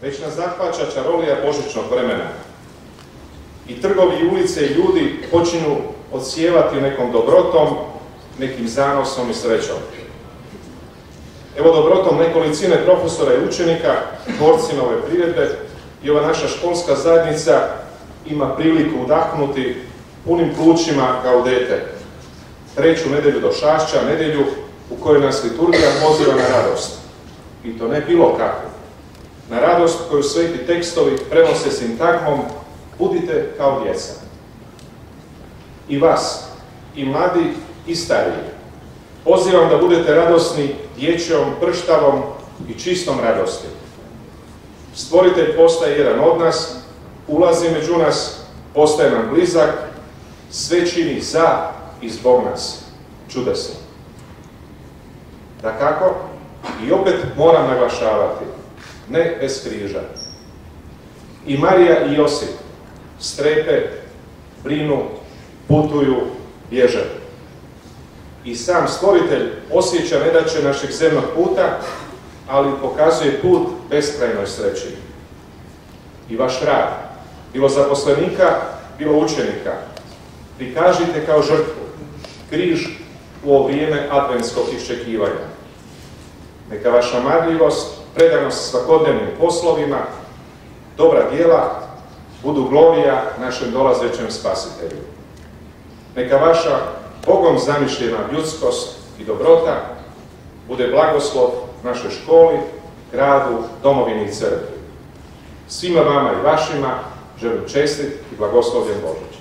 već nas zahvaća čarolija božićnog vremena. I trgovi i ulice i ljudi počinju odsijevati nekom dobrotom, nekim zanosom i srećom. Evo dobrotom nekolicine profesora i učenika, tvorcima ove priredbe, i ova naša školska zajednica ima priliku udahnuti punim plućima Gaudete, treću nedjelju do Šašća, nedjelju u kojoj nas liturgija poziva na radost. I to ne bilo kako. Na radost koju sveti tekstovi prenose sintagmom budite kao djeca. I vas, i mladi, i stariji, pozivam da budete radosni dječjom, prštavom i čistom radosti. Stvoritelj postaje jedan od nas, ulazi među nas, postaje nam blizak, sve čini za i zbog nas. Čudesno. Dakako, i opet moram naglašavati, ne bez križa. I Marija i Josip strepe, brinu, putuju, bježe. I sam Stvoritelj osjeća nedaće našeg zemnog puta, ali pokazuje put beskrajnoj sreći. I vaš rad, bilo zaposlenika, bilo učenika, prikažite kao žrtvu, križ u ovo vrijeme adventskog iščekivanja. Neka vaša marljivost, predanost svakodnevnim poslovima, dobra djela budu glorija našem dolazećem spasitelju. Neka vaša Bogom zamišljena ljudskost i dobrota bude blagoslov našoj školi, gradu, domovini i crkvi. Svima vama i vašima želim čestit i blagoslovljen Božić.